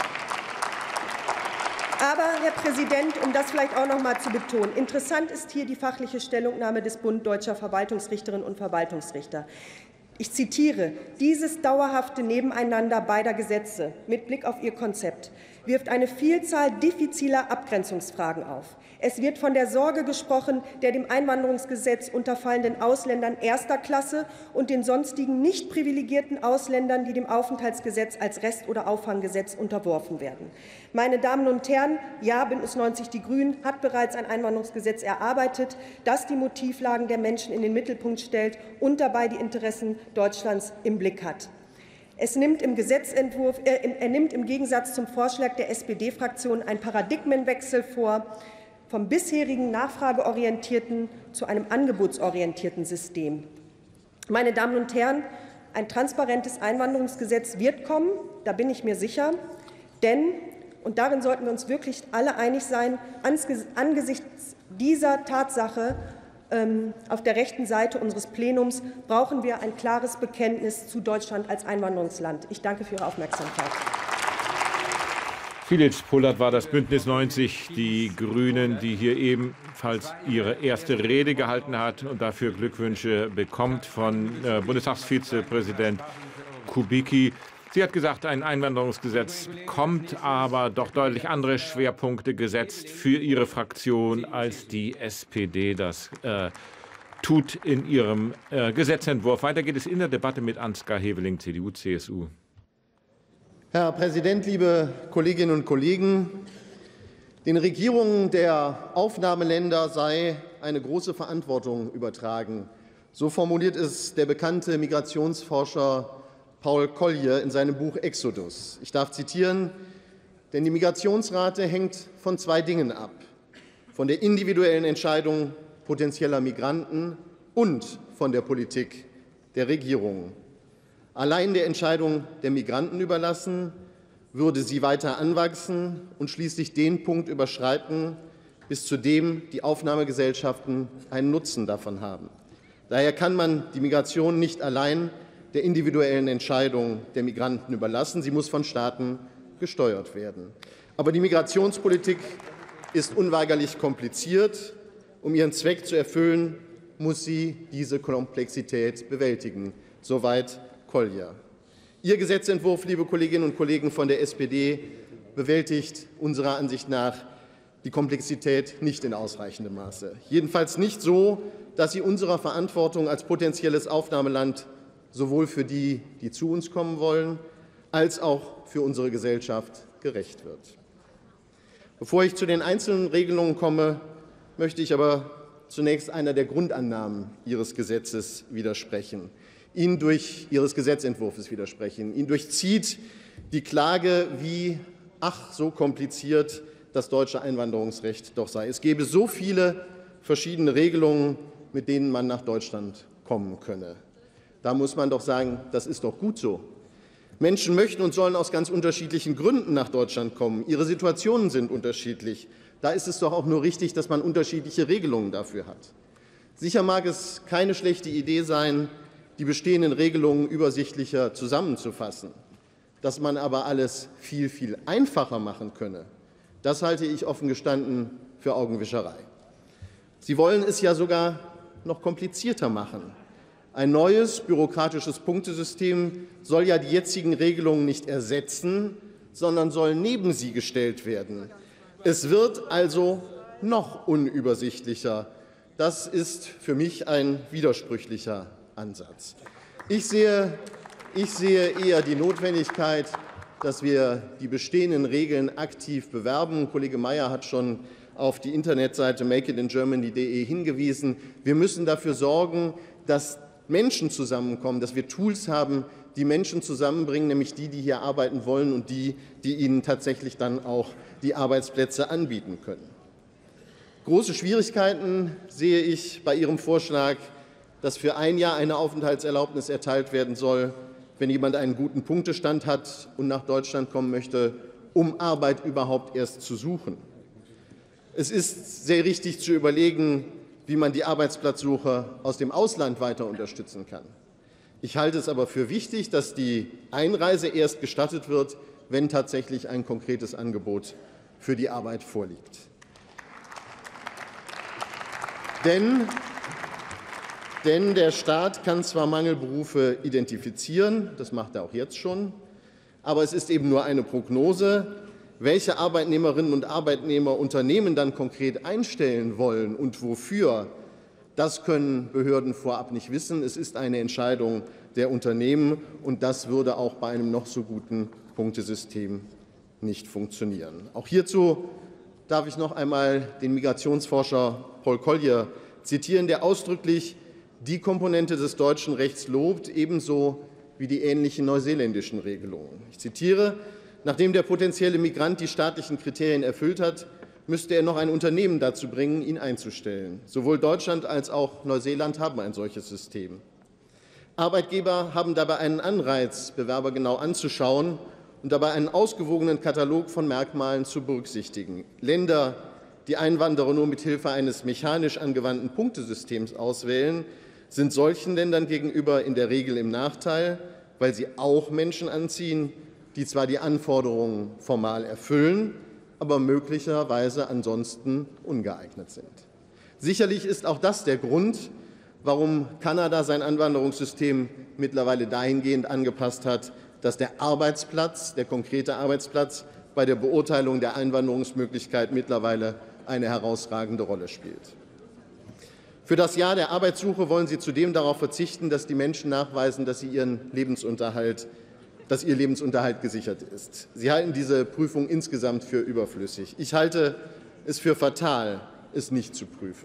S8: Aber, Herr Präsident, um das vielleicht auch noch einmal zu betonen, interessant ist hier die fachliche Stellungnahme des Bund Deutscher Verwaltungsrichterinnen und Verwaltungsrichter. Ich zitiere: Dieses dauerhafte Nebeneinander beider Gesetze mit Blick auf ihr Konzept wirft eine Vielzahl diffiziler Abgrenzungsfragen auf. Es wird von der Sorge gesprochen, der dem Einwanderungsgesetz unterfallenden Ausländern erster Klasse und den sonstigen nicht privilegierten Ausländern, die dem Aufenthaltsgesetz als Rest- oder Auffanggesetz unterworfen werden. Meine Damen und Herren, ja, Bündnis neunzig Die Grünen hat bereits ein Einwanderungsgesetz erarbeitet, das die Motivlagen der Menschen in den Mittelpunkt stellt und dabei die Interessen Deutschlands im Blick hat. Es nimmt im Gesetzentwurf, äh, er nimmt im Gegensatz zum Vorschlag der S P D-Fraktion einen Paradigmenwechsel vor, vom bisherigen nachfrageorientierten zu einem angebotsorientierten System. Meine Damen und Herren, ein transparentes Einwanderungsgesetz wird kommen, da bin ich mir sicher, denn, und darin sollten wir uns wirklich alle einig sein, angesichts dieser Tatsache ähm, auf der rechten Seite unseres Plenums brauchen wir ein klares Bekenntnis zu Deutschland als Einwanderungsland. Ich danke für Ihre Aufmerksamkeit.
S1: Felix Pullert war das Bündnis neunzig Die Grünen, die hier ebenfalls ihre erste Rede gehalten hat und dafür Glückwünsche bekommt von äh, Bundestagsvizepräsident Kubicki. Sie hat gesagt, ein Einwanderungsgesetz kommt, aber doch deutlich andere Schwerpunkte gesetzt für ihre Fraktion, als die S P D das äh, tut in ihrem äh, Gesetzentwurf. Weiter geht es in der Debatte mit Ansgar Heveling, C D U C S U.
S9: Herr Präsident, liebe Kolleginnen und Kollegen! Den Regierungen der Aufnahmeländer sei eine große Verantwortung übertragen. So formuliert es der bekannte Migrationsforscher Paul Collier in seinem Buch Exodus. Ich darf zitieren: Denn die Migrationsrate hängt von zwei Dingen ab: von der individuellen Entscheidung potenzieller Migranten und von der Politik der Regierungen. Allein der Entscheidung der Migranten überlassen, würde sie weiter anwachsen und schließlich den Punkt überschreiten, bis zu dem die Aufnahmegesellschaften einen Nutzen davon haben. Daher kann man die Migration nicht allein der individuellen Entscheidung der Migranten überlassen. Sie muss von Staaten gesteuert werden. Aber die Migrationspolitik ist unweigerlich kompliziert. Um ihren Zweck zu erfüllen, muss sie diese Komplexität bewältigen. Soweit Collier. Ihr Gesetzentwurf, liebe Kolleginnen und Kollegen von der S P D, bewältigt unserer Ansicht nach die Komplexität nicht in ausreichendem Maße. Jedenfalls nicht so, dass sie unserer Verantwortung als potenzielles Aufnahmeland sowohl für die, die zu uns kommen wollen, als auch für unsere Gesellschaft gerecht wird. Bevor ich zu den einzelnen Regelungen komme, möchte ich aber zunächst einer der Grundannahmen Ihres Gesetzes widersprechen, ihn durch Ihres Gesetzentwurfs widersprechen. Ihn durchzieht die Klage, wie ach so kompliziert das deutsche Einwanderungsrecht doch sei. Es gäbe so viele verschiedene Regelungen, mit denen man nach Deutschland kommen könne. Da muss man doch sagen, das ist doch gut so. Menschen möchten und sollen aus ganz unterschiedlichen Gründen nach Deutschland kommen. Ihre Situationen sind unterschiedlich. Da ist es doch auch nur richtig, dass man unterschiedliche Regelungen dafür hat. Sicher mag es keine schlechte Idee sein, die bestehenden Regelungen übersichtlicher zusammenzufassen. Dass man aber alles viel, viel einfacher machen könne, das halte ich offen gestanden für Augenwischerei. Sie wollen es ja sogar noch komplizierter machen. Ein neues bürokratisches Punktesystem soll ja die jetzigen Regelungen nicht ersetzen, sondern soll neben sie gestellt werden. Es wird also noch unübersichtlicher. Das ist für mich ein widersprüchlicher Ansatz. Ich sehe, ich sehe eher die Notwendigkeit, dass wir die bestehenden Regeln aktiv bewerben. Kollege Mayer hat schon auf die Internetseite make it in germany punkt de hingewiesen. Wir müssen dafür sorgen, dass Menschen zusammenkommen, dass wir Tools haben, die Menschen zusammenbringen, nämlich die, die hier arbeiten wollen und die, die ihnen tatsächlich dann auch die Arbeitsplätze anbieten können. Große Schwierigkeiten sehe ich bei Ihrem Vorschlag, dass für ein Jahr eine Aufenthaltserlaubnis erteilt werden soll, wenn jemand einen guten Punktestand hat und nach Deutschland kommen möchte, um Arbeit überhaupt erst zu suchen. Es ist sehr richtig zu überlegen, wie man die Arbeitsplatzsuche aus dem Ausland weiter unterstützen kann. Ich halte es aber für wichtig, dass die Einreise erst gestattet wird, wenn tatsächlich ein konkretes Angebot für die Arbeit vorliegt. Denn, denn der Staat kann zwar Mangelberufe identifizieren, das macht er auch jetzt schon, aber es ist eben nur eine Prognose. Welche Arbeitnehmerinnen und Arbeitnehmer Unternehmen dann konkret einstellen wollen und wofür, das können Behörden vorab nicht wissen. Es ist eine Entscheidung der Unternehmen, und das würde auch bei einem noch so guten Punktesystem nicht funktionieren. Auch hierzu darf ich noch einmal den Migrationsforscher Paul Collier zitieren, der ausdrücklich die Komponente des deutschen Rechts lobt, ebenso wie die ähnlichen neuseeländischen Regelungen. Ich zitiere: Nachdem der potenzielle Migrant die staatlichen Kriterien erfüllt hat, müsste er noch ein Unternehmen dazu bringen, ihn einzustellen. Sowohl Deutschland als auch Neuseeland haben ein solches System. Arbeitgeber haben dabei einen Anreiz, Bewerber genau anzuschauen und dabei einen ausgewogenen Katalog von Merkmalen zu berücksichtigen. Länder, die Einwanderer nur mit Hilfe eines mechanisch angewandten Punktesystems auswählen, sind solchen Ländern gegenüber in der Regel im Nachteil, weil sie auch Menschen anziehen, die zwar die Anforderungen formal erfüllen, aber möglicherweise ansonsten ungeeignet sind. Sicherlich ist auch das der Grund, warum Kanada sein Einwanderungssystem mittlerweile dahingehend angepasst hat, dass der Arbeitsplatz, der konkrete Arbeitsplatz, bei der Beurteilung der Einwanderungsmöglichkeit mittlerweile eine herausragende Rolle spielt. Für das Jahr der Arbeitssuche wollen Sie zudem darauf verzichten, dass die Menschen nachweisen, dass sie ihren Lebensunterhalt dass ihr Lebensunterhalt gesichert ist. Sie halten diese Prüfung insgesamt für überflüssig. Ich halte es für fatal, es nicht zu prüfen.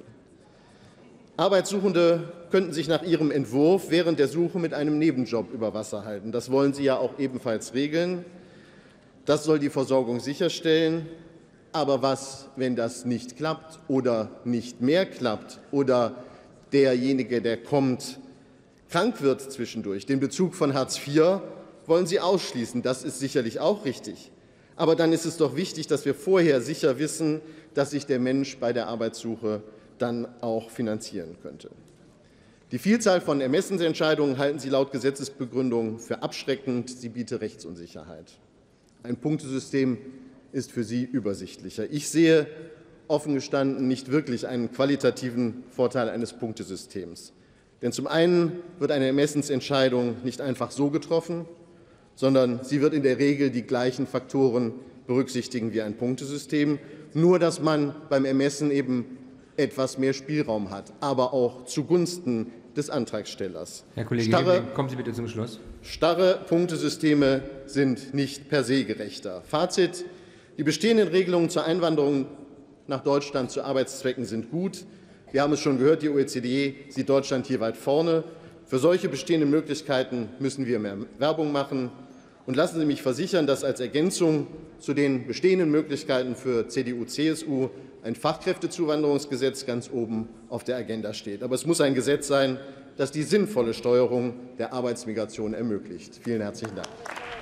S9: Arbeitssuchende könnten sich nach Ihrem Entwurf während der Suche mit einem Nebenjob über Wasser halten. Das wollen Sie ja auch ebenfalls regeln. Das soll die Versorgung sicherstellen. Aber was, wenn das nicht klappt oder nicht mehr klappt oder derjenige, der kommt, krank wird zwischendurch? Den Bezug von Hartz vier wollen Sie ausschließen. Das ist sicherlich auch richtig. Aber dann ist es doch wichtig, dass wir vorher sicher wissen, dass sich der Mensch bei der Arbeitssuche dann auch finanzieren könnte. Die Vielzahl von Ermessensentscheidungen halten Sie laut Gesetzesbegründung für abschreckend. Sie biete Rechtsunsicherheit. Ein Punktesystem ist für Sie übersichtlicher. Ich sehe offen gestanden nicht wirklich einen qualitativen Vorteil eines Punktesystems. Denn zum einen wird eine Ermessensentscheidung nicht einfach so getroffen, sondern sie wird in der Regel die gleichen Faktoren berücksichtigen wie ein Punktesystem, nur dass man beim Ermessen eben etwas mehr Spielraum hat, aber auch zugunsten des Antragstellers.
S5: Herr Kollege
S9: starre,
S5: Hebling, kommen Sie bitte zum Schluss.
S9: Starre Punktesysteme sind nicht per se gerechter. Fazit: Die bestehenden Regelungen zur Einwanderung nach Deutschland zu Arbeitszwecken sind gut. Wir haben es schon gehört, die O E C D sieht Deutschland hier weit vorne. Für solche bestehenden Möglichkeiten müssen wir mehr Werbung machen. Und lassen Sie mich versichern, dass als Ergänzung zu den bestehenden Möglichkeiten für C D U C S U ein Fachkräftezuwanderungsgesetz ganz oben auf der Agenda steht. Aber es muss ein Gesetz sein, das die sinnvolle Steuerung der Arbeitsmigration ermöglicht. Vielen herzlichen Dank.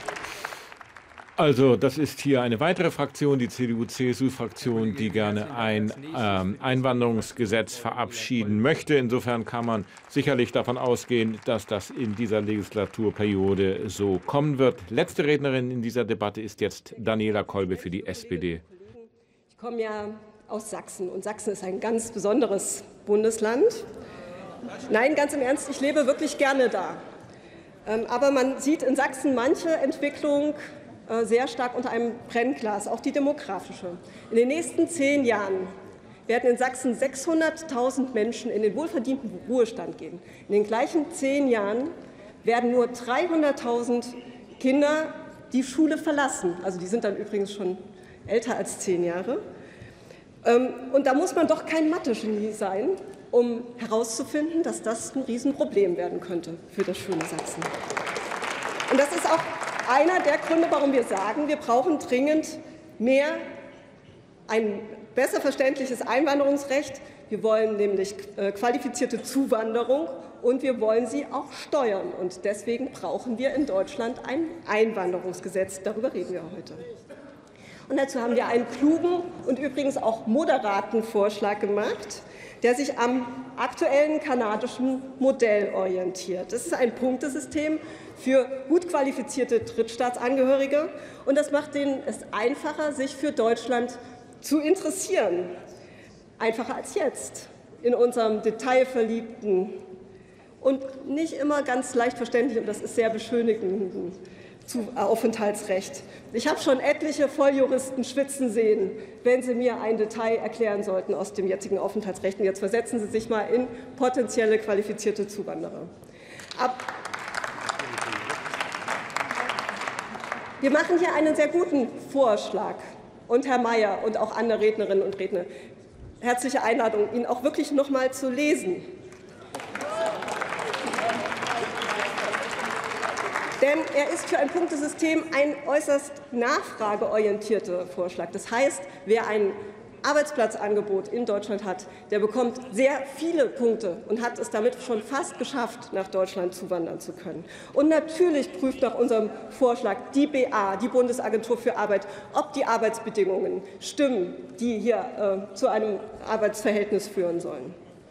S1: Also, das ist hier eine weitere Fraktion, die C D U C S U-Fraktion, die gerne ein ähm, Einwanderungsgesetz verabschieden möchte. Insofern kann man sicherlich davon ausgehen, dass das in dieser Legislaturperiode so kommen wird. Letzte Rednerin in dieser Debatte ist jetzt Daniela Kolbe für die S P D.
S8: Ich komme ja aus Sachsen, und Sachsen ist ein ganz besonderes Bundesland. Nein, ganz im Ernst, ich lebe wirklich gerne da. Ähm, aber man sieht in Sachsen manche Entwicklung sehr stark unter einem Brennglas, auch die demografische. In den nächsten zehn Jahren werden in Sachsen sechshunderttausend Menschen in den wohlverdienten Ruhestand gehen. In den gleichen zehn Jahren werden nur dreihunderttausend Kinder die Schule verlassen. Also die sind dann übrigens schon älter als zehn Jahre. Und da muss man doch kein Mathe-Genie sein, um herauszufinden, dass das ein Riesenproblem werden könnte für das schöne Sachsen. Und das ist auch einer der Gründe, warum wir sagen, wir brauchen dringend mehr, ein besser verständliches Einwanderungsrecht. Wir wollen nämlich qualifizierte Zuwanderung und wir wollen sie auch steuern. Und deswegen brauchen wir in Deutschland ein Einwanderungsgesetz. Darüber reden wir heute. Und dazu haben wir einen klugen und übrigens auch moderaten Vorschlag gemacht, der sich am aktuellen kanadischen Modell orientiert. Das ist ein Punktesystem für gut qualifizierte Drittstaatsangehörige, und das macht denen es einfacher, sich für Deutschland zu interessieren. Einfacher als jetzt in unserem detailverliebten und nicht immer ganz leicht verständlich, und das ist sehr beschönigenden Aufenthaltsrecht. Ich habe schon etliche Volljuristen schwitzen sehen, wenn sie mir ein Detail erklären sollten aus dem jetzigen Aufenthaltsrecht. Und jetzt versetzen Sie sich mal in potenzielle qualifizierte Zuwanderer. Ab Wir machen hier einen sehr guten Vorschlag. Und Herr Mayer und auch andere Rednerinnen und Redner, herzliche Einladung, ihn auch wirklich noch mal zu lesen. Denn er ist für ein Punktesystem ein äußerst nachfrageorientierter Vorschlag. Das heißt, wer ein Arbeitsplatzangebot in Deutschland hat, der bekommt sehr viele Punkte und hat es damit schon fast geschafft, nach Deutschland zuwandern zu können. Und natürlich prüft nach unserem Vorschlag die B A, die Bundesagentur für Arbeit, ob die Arbeitsbedingungen stimmen, die hier äh, zu einem Arbeitsverhältnis führen sollen.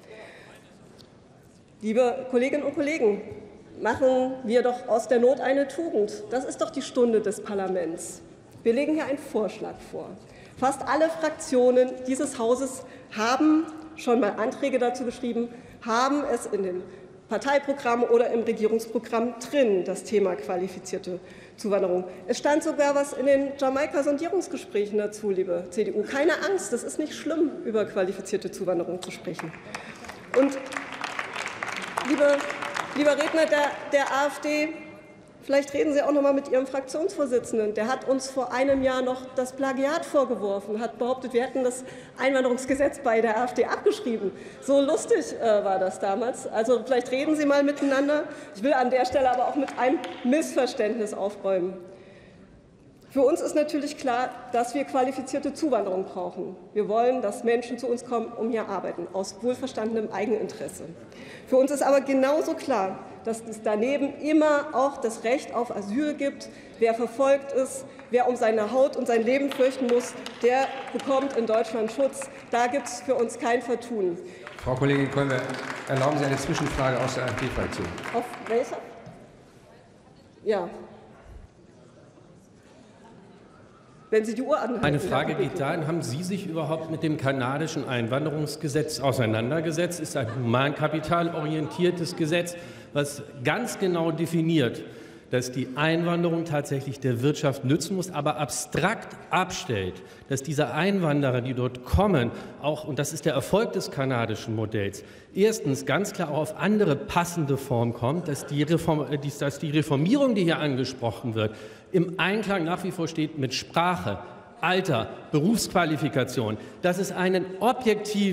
S8: Liebe Kolleginnen und Kollegen, machen wir doch aus der Not eine Tugend. Das ist doch die Stunde des Parlaments. Wir legen hier einen Vorschlag vor. Fast alle Fraktionen dieses Hauses haben schon mal Anträge dazu geschrieben, haben es in den Parteiprogrammen oder im Regierungsprogramm drin, das Thema qualifizierte Zuwanderung. Es stand sogar was in den Jamaika-Sondierungsgesprächen dazu, liebe C D U. Keine Angst, das ist nicht schlimm, über qualifizierte Zuwanderung zu sprechen. Und liebe, lieber Redner der, der AfD, vielleicht reden Sie auch noch mal mit Ihrem Fraktionsvorsitzenden. Der hat uns vor einem Jahr noch das Plagiat vorgeworfen, hat behauptet, wir hätten das Einwanderungsgesetz bei der AfD abgeschrieben. So lustig äh, war das damals. Also vielleicht reden Sie mal miteinander. Ich will an der Stelle aber auch mit einem Missverständnis aufräumen. Für uns ist natürlich klar, dass wir qualifizierte Zuwanderung brauchen. Wir wollen, dass Menschen zu uns kommen, um hier arbeiten, aus wohlverstandenem Eigeninteresse. Für uns ist aber genauso klar, dass es daneben immer auch das Recht auf Asyl gibt. Wer verfolgt ist, wer um seine Haut und sein Leben fürchten muss, der bekommt in Deutschland Schutz. Da gibt es für uns kein Vertun.
S5: Frau Kollegin Kolbe, erlauben Sie eine Zwischenfrage aus der AfD-Fraktion.
S8: Auf welcher? Ja. Wenn Sie die Uhr anhalten.
S10: Meine Frage geht dahin, haben Sie sich überhaupt mit dem kanadischen Einwanderungsgesetz auseinandergesetzt? Es ist ein humankapitalorientiertes Gesetz, was ganz genau definiert, dass die Einwanderung tatsächlich der Wirtschaft nützen muss, aber abstrakt abstellt, dass diese Einwanderer, die dort kommen, auch, und das ist der Erfolg des kanadischen Modells, erstens ganz klar auch auf andere passende Formen kommt, dass die, Reform, dass die Reformierung, die hier angesprochen wird, im Einklang nach wie vor steht mit Sprache, Alter, Berufsqualifikation, dass es einen objektiven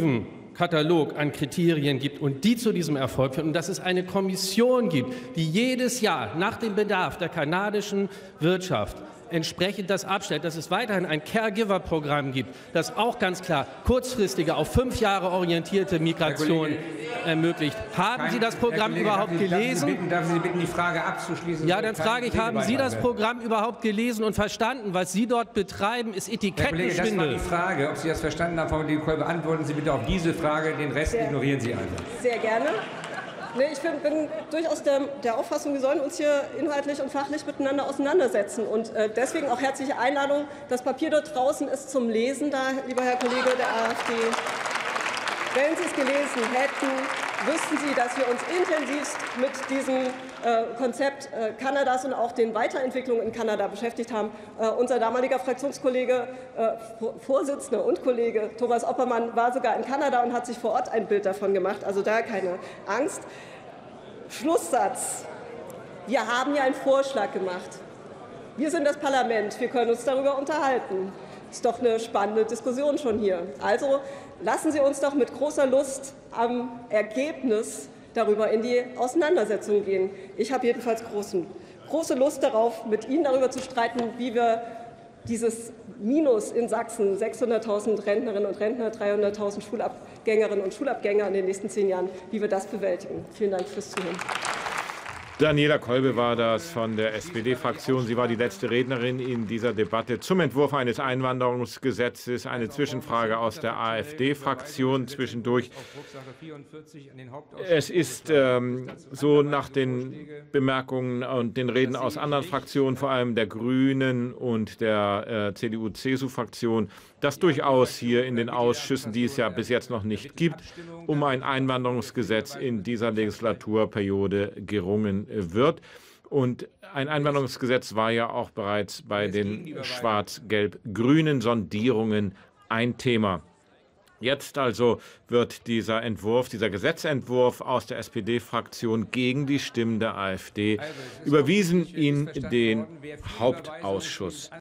S10: Katalog an Kriterien gibt und die zu diesem Erfolg führen und dass es eine Kommission gibt, die jedes Jahr nach dem Bedarf der kanadischen Wirtschaft entsprechend das abstellt, dass es weiterhin ein Caregiver-Programm gibt, das auch ganz klar kurzfristige, auf fünf Jahre orientierte Migration ermöglicht. Haben Sie das Programm überhaupt gelesen?
S5: Darf ich Sie bitten, die Frage abzuschließen?
S10: Ja, dann frage ich, haben Sie das Programm überhaupt gelesen und verstanden? Was Sie dort betreiben, ist Etikettenschwindel.
S5: Das war die Frage, ob Sie das verstanden haben, Frau Kollegin Kolbe. Beantworten Sie bitte auf diese Frage, den Rest
S8: Sehr,
S5: ignorieren Sie einfach.
S8: Sehr gerne. Nee, ich bin, bin durchaus der, der Auffassung, wir sollen uns hier inhaltlich und fachlich miteinander auseinandersetzen. Und äh, deswegen auch herzliche Einladung. Das Papier dort draußen ist zum Lesen da, lieber Herr Kollege der AfD. Wenn Sie es gelesen hätten, wüssten Sie, dass wir uns intensivst mit diesem äh, Konzept äh, Kanadas und auch den Weiterentwicklungen in Kanada beschäftigt haben. Äh, unser damaliger Fraktionskollege, äh, Vorsitzender und Kollege Thomas Oppermann war sogar in Kanada und hat sich vor Ort ein Bild davon gemacht. Also da keine Angst. Schlusssatz. Wir haben ja einen Vorschlag gemacht. Wir sind das Parlament. Wir können uns darüber unterhalten. Ist doch eine spannende Diskussion schon hier. Also lassen Sie uns doch mit großer Lust am Ergebnis darüber in die Auseinandersetzung gehen. Ich habe jedenfalls großen, große Lust darauf, mit Ihnen darüber zu streiten, wie wir dieses Minus in Sachsen, sechshunderttausend Rentnerinnen und Rentner, dreihunderttausend Schulabgängerinnen und Schulabgänger in den nächsten zehn Jahren, wie wir das bewältigen. Vielen Dank fürs Zuhören.
S1: Daniela Kolbe war das von der S P D-Fraktion. Sie war die letzte Rednerin in dieser Debatte zum Entwurf eines Einwanderungsgesetzes. Eine Zwischenfrage aus der AfD-Fraktion zwischendurch. Es ist ähm, so nach den Bemerkungen und den Reden aus anderen Fraktionen, vor allem der Grünen und der äh, C D U-C S U-Fraktion, dass durchaus hier in den Ausschüssen, die es ja bis jetzt noch nicht gibt, um ein Einwanderungsgesetz in dieser Legislaturperiode gerungen wird. Und ein Einwanderungsgesetz war ja auch bereits bei den schwarz-gelb-grünen Sondierungen ein Thema. Jetzt also wird dieser Entwurf, dieser Gesetzentwurf aus der S P D-Fraktion gegen die Stimmen der AfD überwiesen in den Hauptausschuss.